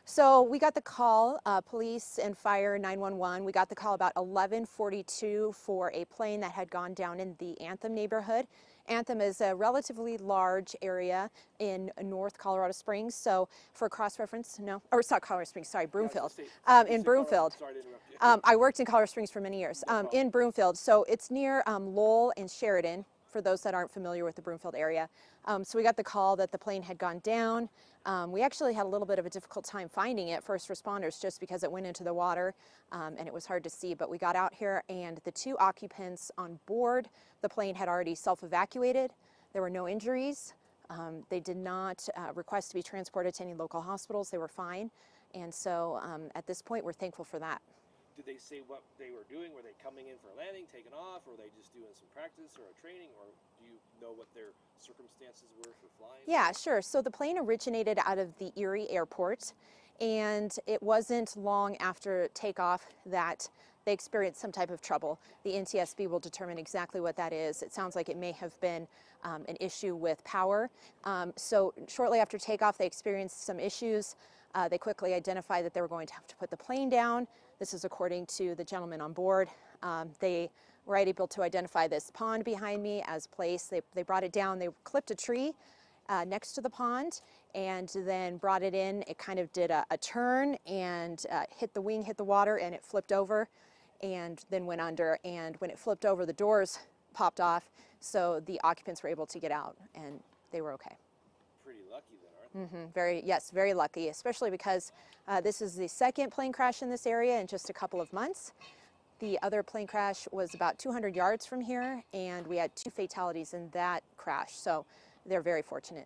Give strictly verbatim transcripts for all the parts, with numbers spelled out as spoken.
So we got the call, uh, police and fire nine one one, we got the call about eleven forty-two for a plane that had gone down in the Anthem neighborhood. Anthem is a relatively large area in North Colorado Springs, so for cross-reference, no, or it's not Colorado Springs, sorry, Broomfield. Um, in Broomfield. Sorry to interrupt you. Um, I worked in Colorado Springs for many years, No um, problem. in Broomfield, so it's near um, Lowell and Sheridan, for those that aren't familiar with the Broomfield area. Um, so we got the call that the plane had gone down. Um, we actually had a little bit of a difficult time finding it, first responders, just because it went into the water um, and it was hard to see. But we got out here and the two occupants on board the plane had already self-evacuated. There were no injuries. Um, they did not uh, request to be transported to any local hospitals. They were fine. And so um, at this point, we're thankful for that. Did they say what they were doing? Were they coming in for a landing, taking off, or were they just doing some practice or a training, or do you know what their circumstances were for flying? Yeah, sure. So the plane originated out of the Erie airport, and it wasn't long after takeoff that they experienced some type of trouble. The N T S B will determine exactly what that is. It sounds like it may have been um, an issue with power. Um, so shortly after takeoff, they experienced some issues. Uh, they quickly identified that they were going to have to put the plane down. This is according to the gentleman on board. Um, they were able to identify this pond behind me as place. They, they brought it down. They clipped a tree uh, next to the pond and then brought it in. It kind of did a, a turn and uh, hit the wing, hit the water, and it flipped over and then went under. And when it flipped over, the doors popped off, so the occupants were able to get out, and they were okay. Pretty lucky then, aren't they? Mm-hmm. Very, yes, very lucky, especially because uh, this is the second plane crash in this area in just a couple of months. The other plane crash was about two hundred yards from here, and we had two fatalities in that crash, so they're very fortunate.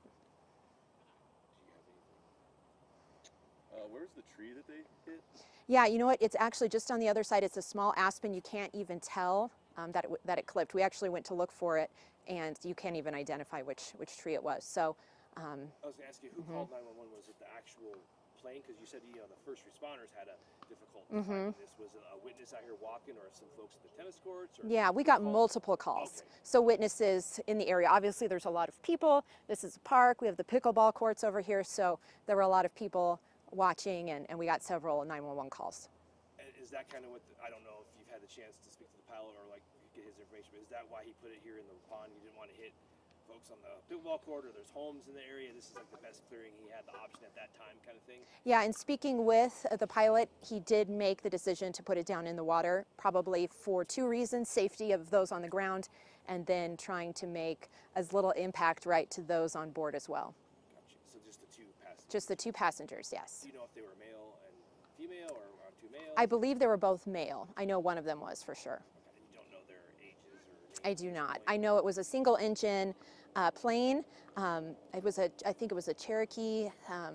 Uh, where's the tree that they hit? Yeah, you know what? It's actually just on the other side. It's a small aspen. You can't even tell um, that, it, that it clipped. We actually went to look for it, and you can't even identify which, which tree it was. So. Um, I was going to ask you, who mm-hmm. called nine one one? Was it the actual plane? Because you said, you know, the first responders had a difficult mm-hmm. finding this. Was it a witness out here walking, or some folks at the tennis courts? Or yeah, we got called? multiple calls. Okay. So witnesses in the area. Obviously, there's a lot of people. This is a park. We have the pickleball courts over here. So there were a lot of people watching, and, and we got several nine one one calls. And is that kind of what, the, I don't know if you've had the chance to speak to the pilot or like get his information, but is that why he put it here in the pond? You didn't want to hit folks on the pickleball court, or there's homes in the area? This is like the best clearing he had the option at that time, kind of thing? Yeah, and speaking with the pilot, he did make the decision to put it down in the water, probably for two reasons: safety of those on the ground, and then trying to make as little impact right to those on board as well. Gotcha. So just the two passengers? Just the two passengers, yes. Do you know if they were male and female, or on two males? I believe they were both male. I know one of them was for sure. Okay. And you don't know their ages or names? I do not. I know it was a single engine uh, plane. Um, it was a, I think it was a Cherokee. Um,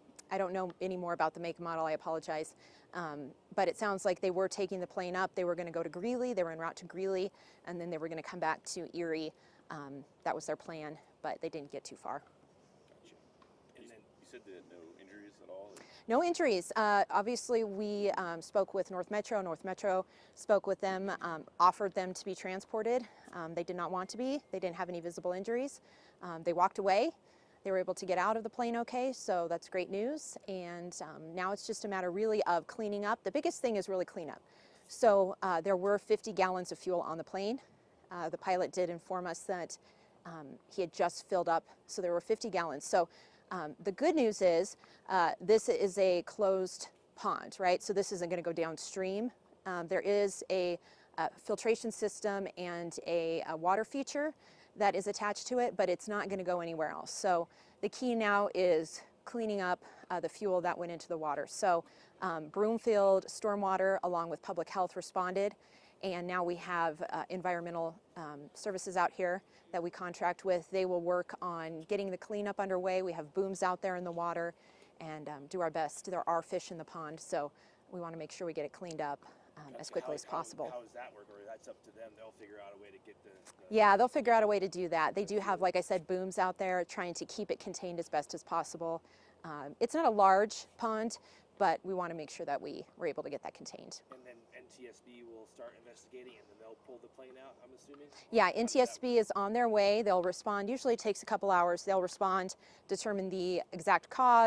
I don't know any more about the make and model, I apologize. Um, but it sounds like they were taking the plane up. They were going to go to Greeley. They were en route to Greeley, and then they were going to come back to Erie. Um, that was their plan, but they didn't get too far. Gotcha. And then you said they had no injuries at all? No injuries. Uh, obviously, we um, spoke with North Metro. North Metro spoke with them, um, offered them to be transported. Um, they did not want to be. They didn't have any visible injuries. Um, they walked away. They were able to get out of the plane okay, so that's great news. And um, now it's just a matter really of cleaning up. The biggest thing is really cleanup. So uh, there were fifty gallons of fuel on the plane. Uh, the pilot did inform us that um, he had just filled up, so there were fifty gallons. So um, the good news is uh, this is a closed pond, right? So this isn't going to go downstream. Um, there is a, a filtration system and a, a water feature that is attached to it, but it's not going to go anywhere else. So the key now is cleaning up uh, the fuel that went into the water. So um, Broomfield Stormwater, along with Public Health, responded, and now we have uh, environmental um, services out here that we contract with. They will work on getting the cleanup underway. We have booms out there in the water, and um, do our best. There are fish in the pond, so we want to make sure we get it cleaned up um, as quickly how, as possible. How, how does that work, or that's up to them? They'll figure out a way to get the... the Yeah, they'll figure out a way to do that. They do have, like I said, booms out there trying to keep it contained as best as possible. Um, it's not a large pond, but we want to make sure that we were able to get that contained. And then N T S B will start investigating, and then they'll pull the plane out, I'm assuming? Yeah, N T S B is on their way. They'll respond. Usually it takes a couple hours. They'll respond, determine the exact cause.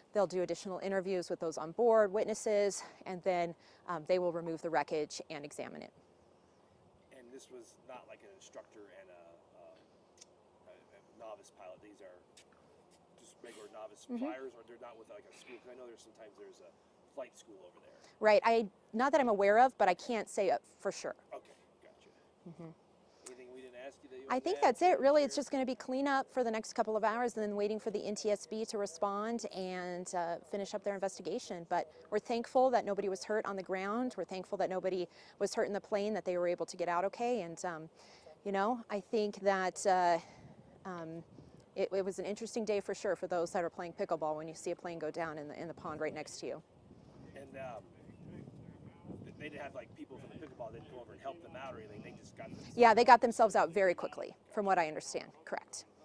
They'll do additional interviews with those on board, witnesses, and then um, they will remove the wreckage and examine it. And this was not like an instructor and a, a, a novice pilot. These are just regular novice Mm-hmm. flyers, or they're not with like a school? 'Cause I know there's sometimes there's a flight school over there. Right. I not that I'm aware of, but I can't say it for sure. Okay, gotcha. Mm-hmm. Anything we didn't ask you that you I wanted think to that's add? it. Really, it's just going to be cleanup for the next couple of hours, and then waiting for the N T S B to respond and uh, finish up their investigation. But we're thankful that nobody was hurt on the ground. We're thankful that nobody was hurt in the plane, that they were able to get out okay. And um, you know, I think that uh, um, it, it was an interesting day for sure for those that are playing pickleball when you see a plane go down in the in the pond right next to you. And um, they didn't have like people from the pickleball that didn't go over and help them out or anything. They just got themselves Yeah, they got themselves out very quickly, from what I understand. Correct.